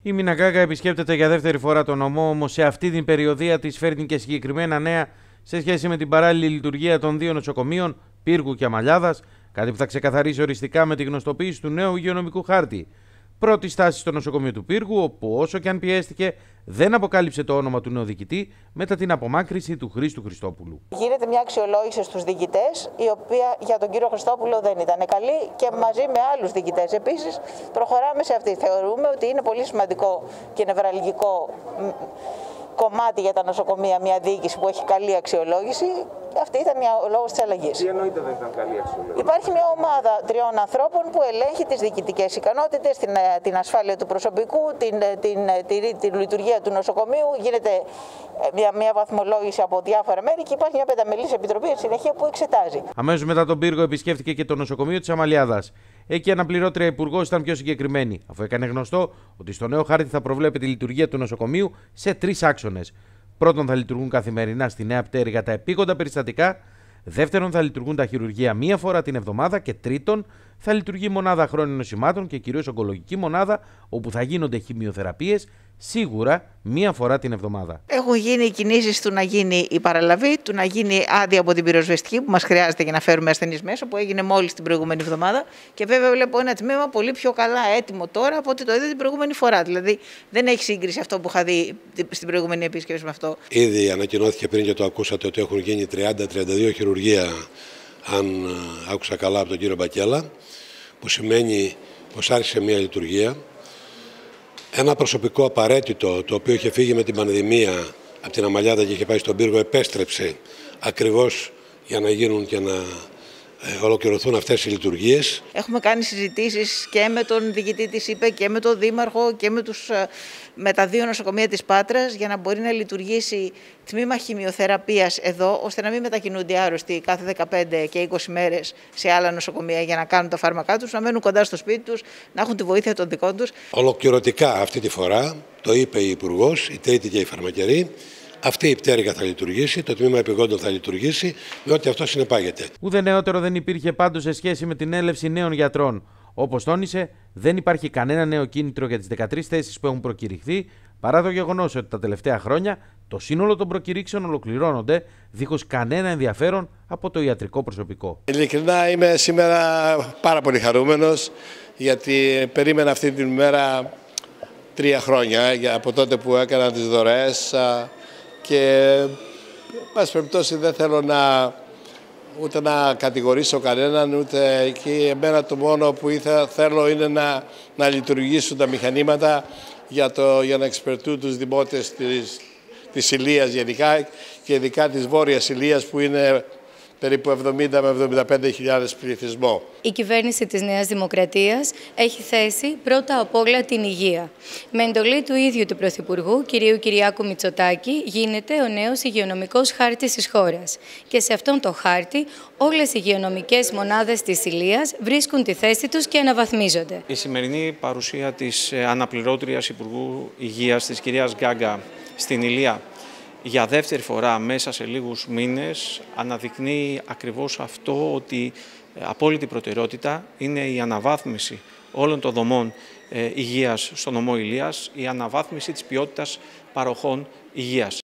Η Μίνα Γκάγκα επισκέπτεται για δεύτερη φορά τον νομό, όμως σε αυτή την περιοδία της φέρνει και συγκεκριμένα νέα σε σχέση με την παράλληλη λειτουργία των δύο νοσοκομείων, Πύργου και Αμαλιάδας, κάτι που θα ξεκαθαρίσει οριστικά με τη γνωστοποίηση του νέου υγειονομικού χάρτη. Πρώτη στάση στο νοσοκομείο του Πύργου, όπου όσο και αν πιέστηκε, δεν αποκάλυψε το όνομα του νέου διοικητή μετά την απομάκρυνση του Χρήστου Χριστόπουλου. Γίνεται μια αξιολόγηση στους διοικητές, η οποία για τον κύριο Χριστόπουλο δεν ήταν καλή και μαζί με άλλους διοικητές επίσης προχωράμε σε αυτή. Θεωρούμε ότι είναι πολύ σημαντικό και νευραλγικό κομμάτι για τα νοσοκομεία μια διοίκηση που έχει καλή αξιολόγηση. Αυτή ήταν ο λόγος της αλλαγής. Τι εννοείται δεν ήταν καλή αξιολόγηση? Υπάρχει μια ομάδα 3 ανθρώπων που ελέγχει τις διοικητικές ικανότητες, την ασφάλεια του προσωπικού, τη λειτουργία του νοσοκομείου. Γίνεται μια βαθμολόγηση από διάφορα μέρη και υπάρχει μια πενταμελής επιτροπή στη συνέχεια που εξετάζει. Αμέσως μετά τον Πύργο επισκέφθηκε και το νοσοκομείο της Αμαλιάδας. Εκεί η αναπληρώτρια υπουργός ήταν πιο συγκεκριμένη, αφού έκανε γνωστό ότι στο νέο χάρτη θα προβλέπεται η λειτουργία του νοσοκομείου σε 3 άξονες. Πρώτον, θα λειτουργούν καθημερινά στη Νέα Πτέρυγα τα επίγοντα περιστατικά. Δεύτερον, θα λειτουργούν τα χειρουργεία μία φορά την εβδομάδα. Και τρίτον, θα λειτουργεί μονάδα χρόνων νοσημάτων και κυρίως ογκολογική μονάδα, όπου θα γίνονται χημειοθεραπείες σίγουρα μία φορά την εβδομάδα. Έχουν γίνει οι κινήσεις του να γίνει η παραλαβή, του να γίνει άδεια από την πυροσβεστική που μας χρειάζεται για να φέρουμε ασθενείς μέσα, που έγινε μόλις την προηγούμενη εβδομάδα. Και βέβαια βλέπω ένα τμήμα πολύ πιο καλά έτοιμο τώρα από ό,τι το είδα την προηγούμενη φορά. Δηλαδή δεν έχει σύγκριση αυτό που είχα δει στην προηγούμενη επίσκεψη με αυτό. Ήδη ανακοινώθηκε πριν και το ακούσατε ότι έχουν γίνει 30-32 χειρουργεία, αν άκουσα καλά από τον κύριο Μπακέλα, που σημαίνει πως άρχισε μια λειτουργία. Ένα προσωπικό απαραίτητο, το οποίο είχε φύγει με την πανδημία από την Αμαλιάδα και είχε πάει στον Πύργο, επέστρεψε ακριβώς για να γίνουν και να ολοκληρωθούν αυτές οι λειτουργίες. Έχουμε κάνει συζητήσεις και με τον διοικητή της ΥΠΕ και με τον Δήμαρχο και με τα 2 νοσοκομεία της Πάτρας για να μπορεί να λειτουργήσει τμήμα χημειοθεραπείας εδώ, ώστε να μην μετακινούνται άρρωστοι κάθε 15 και 20 μέρες σε άλλα νοσοκομεία για να κάνουν τα φάρμακά τους, να μένουν κοντά στο σπίτι τους, να έχουν τη βοήθεια των δικών τους. Ολοκληρωτικά αυτή τη φορά, το είπε η Υπουργός, η Τρίτη και η Φαρμακερή, αυτή η πτέρυγα θα λειτουργήσει, το τμήμα επιγόντων θα λειτουργήσει, με ό,τι αυτό συνεπάγεται. Ούτε νεότερο δεν υπήρχε πάντως σε σχέση με την έλευση νέων γιατρών. Όπως τόνισε, δεν υπάρχει κανένα νέο κίνητρο για τις 13 θέσεις που έχουν προκηρυχθεί, παρά το γεγονός ότι τα τελευταία χρόνια το σύνολο των προκηρύξεων ολοκληρώνονται δίχως κανένα ενδιαφέρον από το ιατρικό προσωπικό. Ειλικρινά είμαι σήμερα πάρα πολύ χαρούμενος, γιατί περίμενα αυτή την ημέρα 3 χρόνια από τότε που έκανα τις δωρεές και πάση περιπτώσει δεν θέλω ούτε να κατηγορήσω κανέναν, ούτε εκεί. Εμένα το μόνο που θέλω είναι να λειτουργήσουν τα μηχανήματα για να εξυπηρετούν τους δημότες της Ηλίας γενικά και ειδικά της Βόρειας Ηλίας, που είναι περίπου 70 με 75.000 πληθυσμό. Η κυβέρνηση της Νέας Δημοκρατίας έχει θέσει πρώτα απ' όλα την υγεία. Με εντολή του ίδιου του Πρωθυπουργού, κυρίου Κυριάκου Μητσοτάκη, γίνεται ο νέος υγειονομικός χάρτης της χώρας. Και σε αυτόν τον χάρτη όλες οι υγειονομικές μονάδες της Ηλίας βρίσκουν τη θέση τους και αναβαθμίζονται. Η σημερινή παρουσία της αναπληρώτριας Υπουργού Υγείας, της κυρίας Γκάγκα, στην Ηλία, για δεύτερη φορά μέσα σε λίγους μήνες αναδεικνύει ακριβώς αυτό, ότι απόλυτη προτεραιότητα είναι η αναβάθμιση όλων των δομών υγείας στο νομό Ηλίας, η αναβάθμιση της ποιότητας παροχών υγείας.